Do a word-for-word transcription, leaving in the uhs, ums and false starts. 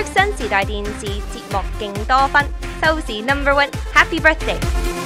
新時代電視節目勁多分，收視 number one，Happy birthday！